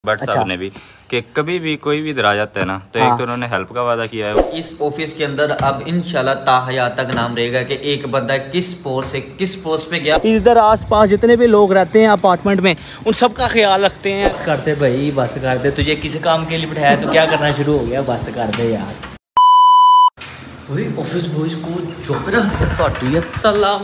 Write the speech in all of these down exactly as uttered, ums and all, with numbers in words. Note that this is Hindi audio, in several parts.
बट अच्छा। साहब ने भी कि कभी भी कोई भी इधर आ जाता है ना तो हाँ। एक तो उन्होंने हेल्प का वादा किया है। इस ऑफिस के अंदर अब इंशाल्लाह ताहयात तक नाम रहेगा कि एक बंदा किस पोस्ट से किस पोस्ट पे गया। इधर आसपास जितने भी लोग रहते हैं अपार्टमेंट में उन सब का ख्याल रखते हैं। बस करते भाई, बस कर दे, तुझे किसी काम के लिए बिठाया तो क्या करना शुरू हो गया, बस कर दे यार। ऑफिस बॉयज को जो अस्सलाम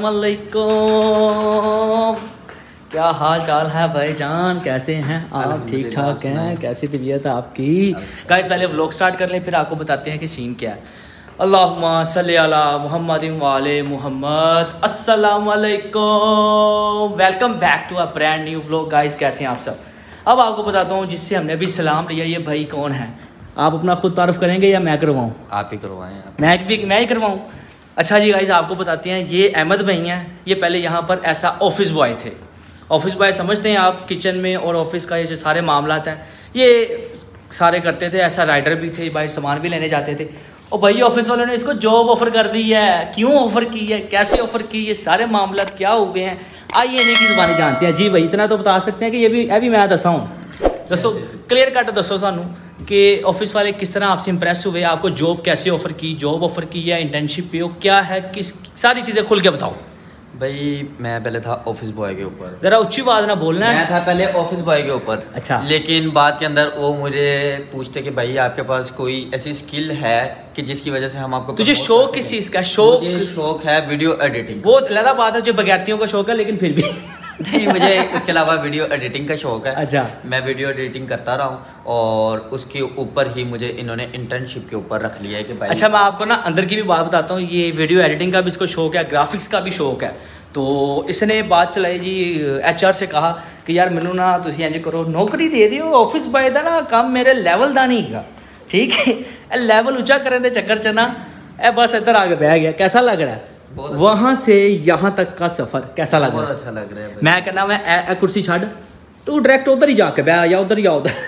वालेकुम, क्या हाल चाल है भाईजान, कैसे हैं आप? ठीक ठाक हैं? कैसी तबीयत है आपकी? गाइस पहले व्लॉग स्टार्ट कर लें फिर आपको बताते हैं कि सीन क्या है। अल्लाहुम्मा सल्ली अला मुहम्मदिन वाले मुहम्मद। अस्सलाम वालेकुम, welcome back to a brand new vlog. Guys कैसे हैं आप सब? अब आपको बताता हूँ जिससे हमने अभी सलाम लिया, ये भाई कौन है। आप अपना खुद तारुफ करेंगे या मैं करवाऊँ? आप ही करवाएं। मैं भी मैं ही करवाऊँ? अच्छा जी गाइस, आपको बताते हैं ये अहमद भाई हैं। ये पहले यहाँ पर ऐसा ऑफिस बॉय थे। ऑफिस बॉय समझते हैं आप, किचन में और ऑफिस का ये जो सारे मामलात हैं ये सारे करते थे। ऐसा राइडर भी थे भाई, सामान भी लेने जाते थे। और भाई ऑफिस वालों ने इसको जॉब ऑफर कर दी है। क्यों ऑफर की है, कैसे ऑफर की, ये सारे मामलात क्या हुए हैं, आइए इन्हीं की ज़ुबानी जानते हैं। जी भाई इतना तो बता सकते हैं कि ये भी ये भी मैं दसा हूँ। दसो क्लियर कट दसो सानू कि ऑफिस वाले किस तरह आपसे इंप्रेस हुए, आपको जॉब कैसे ऑफर की, जॉब ऑफर की है, इंटर्नशिप पे हो, क्या है, किस सारी चीज़ें खुल के बताओ। भाई मैं पहले था ऑफिस बॉय के ऊपर। जरा ऊंची आवाज ना बोलना है। मैं था पहले ऑफिस बॉय के ऊपर। अच्छा। लेकिन बाद के अंदर वो मुझे पूछते कि भाई आपके पास कोई ऐसी स्किल है कि जिसकी वजह से हम आपको। तुझे शौक किस चीज़ का? शौक मुझे शौक है वीडियो एडिटिंग। बहुत अलग बात है, जो बगैरतियों का शौक है, लेकिन फिर भी नहीं, मुझे इसके अलावा वीडियो एडिटिंग का शौक है। अच्छा। मैं वीडियो एडिटिंग करता रहा हूँ और उसके ऊपर ही मुझे इन्होंने इंटर्नशिप के ऊपर रख लिया है कि भाई। अच्छा, मैं आपको ना अंदर की भी बात बताता हूँ। ये वीडियो एडिटिंग का भी इसको शौक है, ग्राफिक्स का भी शौक है। तो इसने बात चलाई जी, एच आर से कहा कि यार मैनू ना तुसी इंज करो, नौकरी दे दियो ऑफिस बॉय दा ना काम मेरे लेवल दा नहीं है, ठीक है। लेवल ऊंचा करने के चक्कर च ना ए बस इधर आके बह गया। कैसा लग रहा है वहां से यहाँ तक का सफर? कैसा लग रहा है? बहुत अच्छा लग रहा है। मैं कहना मैं ए, ए कुर्सी छड़, तू डायरेक्ट उधर ही जाके बह या उधर या उधर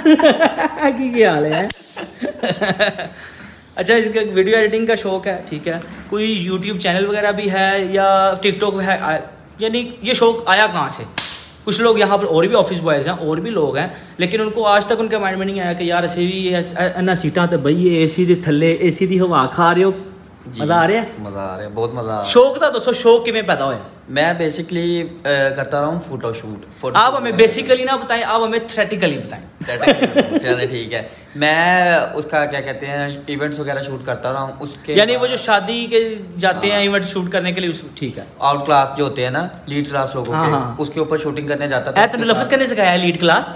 की क्या हाल है? अच्छा, इसका वीडियो एडिटिंग का शौक है, ठीक है। कोई यूट्यूब चैनल वगैरह भी है या टिकटॉक है, यानी ये शौक आया कहाँ से? कुछ लोग यहाँ पर और भी ऑफिस बॉयज़ हैं, और भी लोग हैं, लेकिन उनको आज तक उनके माइंड में नहीं आया कि यार असी भी इन्ना सीटा तो बहिए, ए सी के थले ए सी की हवा खा रहे हो, मज़ा आ रहा है? मज़ा आ रहा है, बहुत मज़ा आ रहा है। शौक था दोस्तों, शौक किमें पैदा होया? मैं बेसिकली करता रहा हूँ फोटो शूट। आप हमें बेसिकली ना बताएं, आप हमें थ्रेटिकली बताएं। चलो ठीक है। मैं उसका क्या कहते हैं इवेंट्स वगैरह शूट करता रहा हूँ उसके, यानी वो जो शादी के जाते हैं इवेंट शूट करने के लिए, ठीक है। आउट क्लास जो होते हैं ना, लीड क्लास लोगों हाँ, के, हाँ। उसके ऊपर शूटिंग करने जाता था। तूने लफ्ज़ करने सिखाया है लीड क्लास?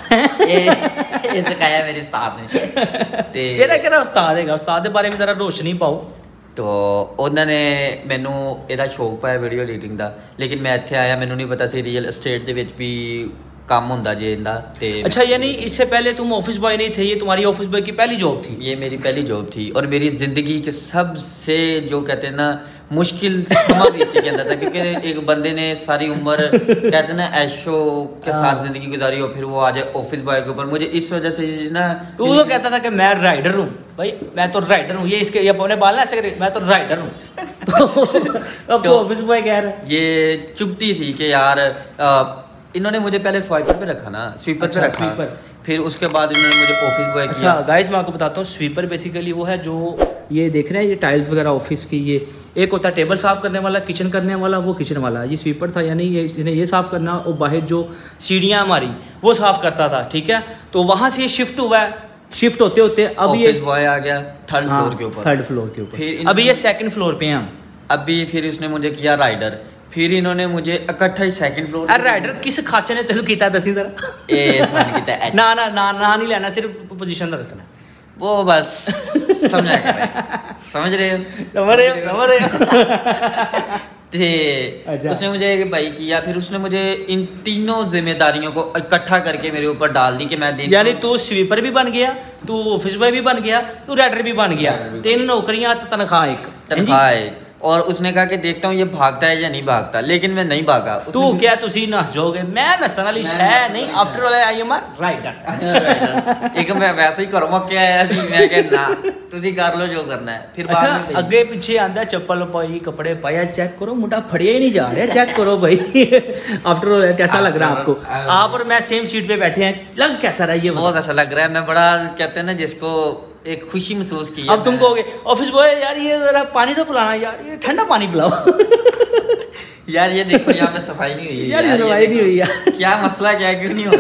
ये सिखाया मेरे उस्ताद ने। तेरा केड़ा उस्ताद है? उस्ताद के बारे में जरा रोशनी पाओ। तो उन्होंने मैनू ਇਹਦਾ ਸ਼ੌਕ ਪਾਇਆ ਵੀਡੀਓ ਐਡੀਟਿੰਗ ਦਾ, लेकिन मैं ਇੱਥੇ आया ਮੈਨੂੰ नहीं पता ਸੀ ਰੀਅल एस्टेट ਦੇ ਵਿੱਚ ਵੀ काम ਹੁੰਦਾ ਜੇ ਇਹਦਾ ਤੇ। अच्छा, यानी इससे पहले तुम ऑफिस बॉय नहीं थे, ये तुम्हारी ऑफिस बॉय की पहली जॉब थी? ये मेरी पहली जॉब थी और मेरी ज़िंदगी के सबसे जो कहते हैं ना मुश्किल समा भी इसी के अंदर था, क्योंकि एक बंदे ने सारी उम्र कहते हैं ना ऐशो के साथ ज़िंदगी गुजारी और फिर वो आ जाए ऑफिस बॉय के ऊपर। मुझे इस वजह से ना, तू तो कहता था कि मैं राइडर हूँ। भाई मैं तो राइडर हूँ, ये इसके ये अपने बाल ना ऐसे करे, मैं तो राइडर हूँ। अब तो ऑफिस बॉय कह रहा है। ये चुभती थी कि यार इन्होंने मुझे पहले स्वाइपर पे रखा ना, स्वीपर पे रखा, स्वीपर। फिर उसके बाद इन्होंने मुझे ऑफिस बॉय किया। अच्छा गाइस, मैं आपको बताता हूँ, स्वीपर बेसिकली वो है जो ये देख रहे हैं, ये टाइल्स वगैरह ऑफिस की, ये एक होता है टेबल साफ करने वाला, किचन करने वाला, वो किचन वाला, ये स्वीपर था। यानी ये इसने ये साफ करना और बाहर जो सीढ़ियाँ हमारी वो साफ करता था, ठीक है। तो वहाँ से ये शिफ्ट हुआ है, शिफ्ट होते होते अब ये ऑफिस बॉय आ गया थर्ड फ्लोर के ऊपर, थर्ड फ्लोर के ऊपर। फिर अभी ये सेकंड फ्लोर पे हैं हम। अभी फिर इसने मुझे किया राइडर, फिर इन्होंने मुझे इकट्ठा ही सेकंड फ्लोर। अरे राइडर किस खाचे ने तेनू कीता दसी जरा? ए फन कीता है। ना ना ना ना नहीं लेना, सिर्फ पोजीशन दा दसना। वो बस समझा कर समझ रहे हो, समझ रहे हो, समझ रहे हो। ते उसने मुझे भाई किया, फिर उसने मुझे इन तीनों जिम्मेदारियों को इकट्ठा करके मेरे ऊपर डाल दी कि मैं दिन, यानी तू स्वीपर भी बन गया, तू ऑफिस बॉय भी बन गया, तू राइडर भी बन गया, तीन नौकरियां तनख्वाह एक, तनख्वाह एक। और उसने कहा कि देखता हूँ ये भागता है या नहीं भागता, लेकिन मैं नहीं भागा। तू क्या तुसी नस जाओगे, मैं नसन वाली है नहीं। After all I am a rider. एक मैं वैसे ही करूँगा क्या है ऐसी, मैं कह ना तुसी कर लो जो करना है। फिर अच्छा अगे पीछे आंदा चप्पल पाई कपड़े पाया, चेक करो मुंडा फड़िया ही नहीं जा रहा, चेक करो भाई। आफ्टर ऑल कैसा लग रहा है आपको? आप और मैं सेम सीट पे बैठे हैं, लग कैसा रहा है ये? बहुत अच्छा लग रहा है। मैं बड़ा कहते हैं ना जिसको एक खुशी महसूस की है। अब तुम कहोगे ऑफिस बॉय यार ये जरा पानी तो पिलाना यार, ये ठंडा पानी पिलाओ। यार ये देखो यहाँ पे सफाई नहीं हुई है यार, ये सफाई नहीं हुई यार। क्या मसला क्या क्यों नहीं हो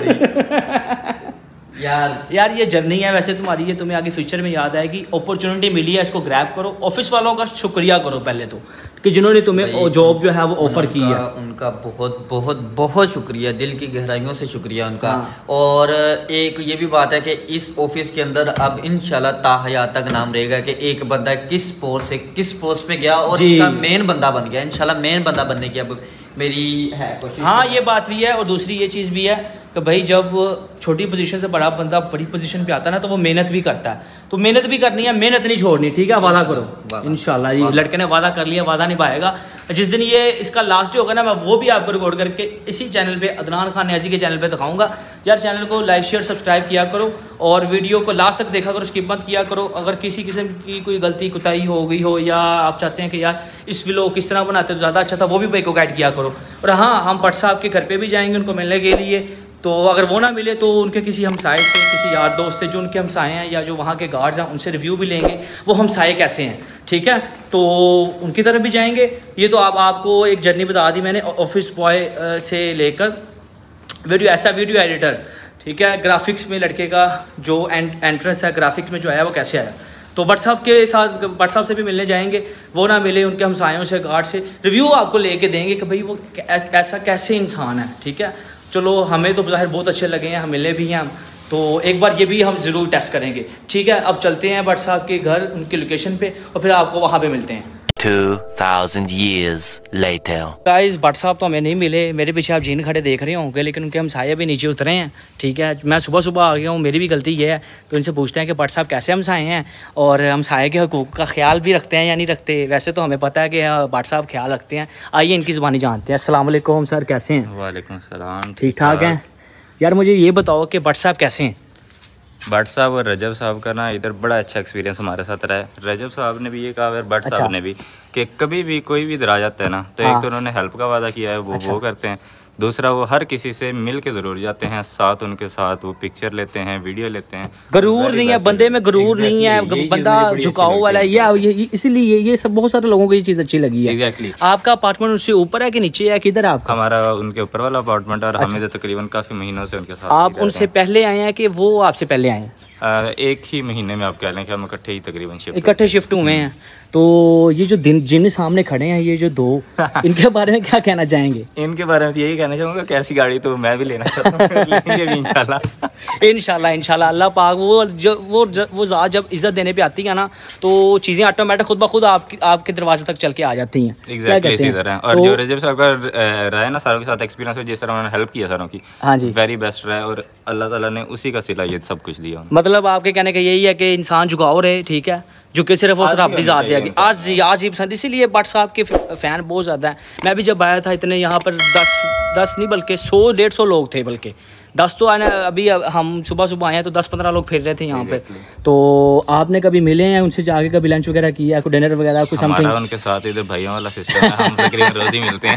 रही यार? यार ये जर्नी है वैसे तुम्हारी, ये तुम्हें आगे फ्यूचर में याद आएगी। अपॉर्चुनिटी मिली है, इसको ग्रैब करो। ऑफिस वालों का शुक्रिया करो पहले तो, कि जिन्होंने तुम्हें जॉब जो है वो ऑफर की है। उनका बहुत बहुत बहुत शुक्रिया, दिल की गहराइयों से शुक्रिया उनका। हाँ। और एक ये भी बात है कि इस ऑफिस के अंदर अब इंशाल्लाह ताहयात तक नाम रहेगा कि एक बंदा किस पोस्ट से किस पोस्ट पे गया और इनका मेन बंदा बन गया। इंशाल्लाह मेन बंदा बनने की अब मेरी है कोशिश। हाँ ये बात भी है। और दूसरी ये चीज़ भी है कि भाई जब छोटी पोजीशन से बड़ा बंदा बड़ी पोजीशन पे आता है ना, तो वो मेहनत भी करता है। तो मेहनत भी करनी है, मेहनत नहीं छोड़नी, ठीक है? वादा करो इंशाल्लाह। ये लड़के ने वादा कर लिया, वादा निभाएगा। जिस दिन ये इसका लास्ट डे होगा ना, मैं वो भी आपको रिकॉर्ड करके इसी चैनल पे, अदनान खान न्याजी के चैनल पे दिखाऊंगा। यार चैनल को लाइक शेयर सब्सक्राइब किया करो और वीडियो को लास्ट तक देखा करो, स्किप मत किया करो। अगर किसी किस्म की कोई गलती कुताही हो गई हो या आप चाहते हैं कि यार इस व्लॉग किस तरह बनाते तो ज़्यादा अच्छा था, वो भी भाई को गाइड किया करो। और हाँ, हम भट्ट साहब के घर पे भी जाएंगे उनको मिलने के लिए। तो अगर वो ना मिले तो उनके किसी हमसाए से, किसी यार दोस्त से जो उनके हमसाए हैं या जो वहाँ के गार्ड्स हैं, उनसे रिव्यू भी लेंगे वो हमसाए कैसे हैं, ठीक है? तो उनकी तरफ भी जाएंगे। ये तो आप आपको एक जर्नी बता दी मैंने, ऑफिस बॉय से लेकर वीडियो ऐसा वीडियो एडिटर, ठीक है? ग्राफिक्स में लड़के का जो एंट्रेंस है ग्राफिक्स में जो आया वो कैसे आया। तो भट्ट साहब के साथ भट्ट साहब से भी मिलने जाएंगे, वो ना मिले उनके हमसायों से, गार्ड से रिव्यू आपको लेके देंगे कि भाई वो ऐसा कैसे इंसान है, ठीक है? चलो हमें तो ज़ाहिर बहुत अच्छे लगे हैं, हम मिले भी हैं हम, तो एक बार ये भी हम ज़रूर टेस्ट करेंगे, ठीक है? अब चलते हैं भट्ट साहब के घर, उनकी लोकेशन पे, और फिर आपको वहाँ पे मिलते हैं। two thousand years later. Guys Bhatt साहब तो हमें नहीं मिले, मेरे पीछे आप जीन खड़े देख रहे होंगे, लेकिन उनके हमसाये भी नीचे उतरे हैं, ठीक है? मैं सुबह सुबह आ गया हूँ, मेरी भी गलती ये है। तो इनसे पूछते हैं कि भट्ट साहब कैसे हमसाये हैं और हमसाये के हुकूक का ख्याल भी रखते हैं या नहीं रखते। वैसे तो हमें पता है कि भट्ट साहब ख्याल रखते हैं। आइए इनकी ज़ुबानी जानते हैं। अस्सलाम वालेकुम सर, कैसे हैं? वालेकुम सलाम। ठीक ठाक हैं? यार मुझे ये बताओ कि भट्ट साहब कैसे हैं? भट्ट साहब और रजब साहब का ना इधर बड़ा अच्छा एक्सपीरियंस हमारे साथ रहा है। रजब साहब ने भी ये कहा और भट्ट अच्छा। साहब ने भी कि कभी भी कोई भी इधर आ जाता है ना, तो हाँ। एक तो उन्होंने हेल्प का वादा किया है, वो अच्छा। वो करते हैं। दूसरा वो हर किसी से मिल के ज़रूर जाते हैं, साथ उनके साथ वो पिक्चर लेते हैं, वीडियो लेते हैं। गरूर नहीं है बंदे में, गरूर नहीं है, बंदा झुकाव वाला है। ये ये- इसीलिए ये सब बहुत सारे लोगों को ये चीज़ अच्छी लगी है। एग्जैक्टली। आपका अपार्टमेंट उससे ऊपर है कि नीचे है, किधर है आपका? हमारा उनके ऊपर वाला अपार्टमेंट, और हमें तो तकरीबन काफ़ी महीनों से उनके साथ आप ही रह उनसे रहे हैं। पहले आए हैं कि वो आपसे पहले आए हैं? आ, एक ही महीने में आप कह लें कि हम इकट्ठे ही तकरीबन शिफ्ट इकट्ठे शिफ्ट हुए हैं। तो ये जो दिन जिन सामने खड़े हैं, ये जो दो, इनके बारे में क्या कहना चाहेंगे? इनके बारे में तो यही कहना चाहूँगा, कैसी गाड़ी तो मैं भी लेना चाहता हूँ, लेंगे भी इंशाल्लाह। इंशाल्लाह इंशाल्लाह अल्लाह पाक वो जो वो ज, वो ज़ात जब इज़्ज़त देने पे आती है ना, तो चीज़ें ऑटोमेटिक खुद ब खुद आपकी आपके दरवाजे तक चल के आ जाती हैं। एग्जैक्टली इसी तरह है। और तो, जो रजब साहब का अ, रहा है ना सारों के साथ एक्सपीरियंस, हो जिस तरह उन्होंने हेल्प किया सारों की, हाँ जी, वेरी बेस्ट रहा है। और अल्लाह ताला ने उसी का सिला ये सब कुछ दिया। मतलब आपके कहने का यही है कि इंसान झुकाव रहे, ठीक है? झुके सिर्फ और सिर्फ अपनी ज़ात है। आज आज ही पसंद, इसीलिए भट्ट साहब के फ़ैन बहुत ज़्यादा हैं। मैं भी जब आया था इतने यहाँ पर दस दस नहीं बल्कि सौ डेढ़ सौ लोग थे, बल्कि दस तो आने, अभी हम सुबह सुबह आए हैं तो दस पंद्रह लोग फिर रहे थे यहाँ पे। तो आपने कभी मिले हैं उनसे, जाके कभी लंच वगैरह किया, कोई डिनर वगैरह, कुछ समथिंग? हमारा उनके साथ इधर भाइयों वाला सिस्टम है, हम तकरीबन रोज ही मिलते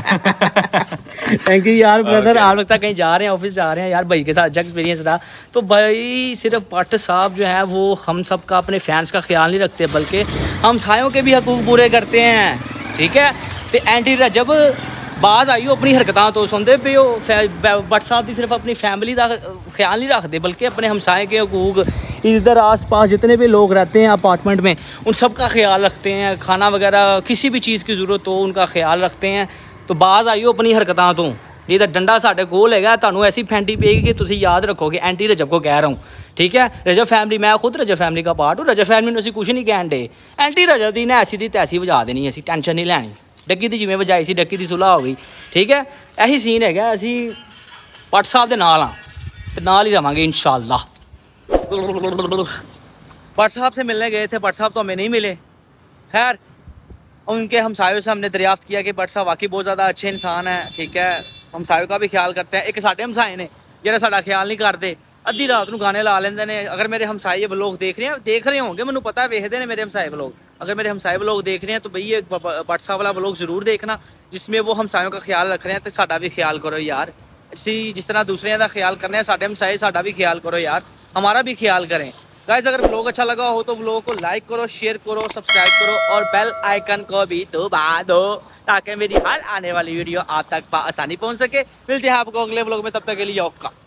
हैं। थैंक यू यार ब्रदर। आप लगता है कहीं जा रहे हैं, ऑफिस जा रहे हैं यार, भाई के साथ अच्छा एक्सपीरियंस रहा। तो भाई सिर्फ भट्ट साहब जो है वो हम सब का, अपने फैंस का ख्याल नहीं रखते, बल्कि हम सायों के भी हकूक पूरे करते हैं, ठीक है? तो एंटी रजब बाज आई हो अपनी हरकतां तो सुनते पे हो। भट्ट साहब की सिर्फ अपनी फैमिली का ख्याल नहीं रखते, बल्कि अपने हमसाए के हकूक, इधर आस पास जितने भी लोग रहते हैं अपार्टमेंट में, उन सब का ख्याल रखते हैं। खाना वगैरह किसी भी चीज़ की ज़रूरत हो उनका ख्याल रखते हैं। तो बाज आई हो अपनी हरकतां तो, ये तो डंडा साढ़े कोल है, तुहानू ऐसी फैंटी पेगी कि तुम याद रखोगे। एंटी रजब को कह रहा हूँ, ठीक है? रजब फैमिली, मैं खुद रजब फैमिली का पार्ट हूँ। रजब फैमिली ने कुछ नहीं कहन दे, एंटी रजब दी ने ऐसी दी तैसी वजा देनी, ऐसी टेंशन नहीं लैनी। डक्की की जिमें वजाई सी, डक्की की सुलह हो गई, ठीक है? यही सीन है, असी भट्ट साहब के नाल हाँ, ते नाल ही रवांगे इंशाअल्लाह। भट्ट साहब से मिलने गए थे, भट्ट साहब तो हमें नहीं मिले। खैर और उनके हमसायों से हमने दरियाफ्त किया कि बट साहब वाकई बहुत ज़्यादा अच्छे इंसान है, ठीक है, हमसायों का भी ख्याल करते हैं। एक साढ़े हमसाए ने जरा साड़ा ख्याल नहीं करते, अद्धी रात को गाने ला लेंदे ने। अगर मेरे हमसाए ये व्लॉग देख रहे हैं, देख रहे होंगे, मैंने पता है वेखते हैं मेरे हमसाए व्लॉग, अगर मेरे हमसाए व्लॉग देख रहे हैं तो भई ये बट साहब वाला व्लॉग ज़रूर देखना, जिसमें वो हमसायों का ख्याल रख रहे हैं। तो साड़ा भी ख्याल करो यार, इसी जिस तरह दूसरे का ख्याल करने हैं साढ़े हमसाए, साड़ा भी ख्याल करो यार, हमारा भी ख्याल करें। गाइस अगर व्लॉग अच्छा लगा हो तो व्लॉग को लाइक करो, शेयर करो, सब्सक्राइब करो और बेल आइकन को भी दबा दो ताकि मेरी हर आने वाली वीडियो आप तक आसानी पहुंच सके। मिलते हैं आपको अगले व्लॉग में, तब तक के लिए ओका।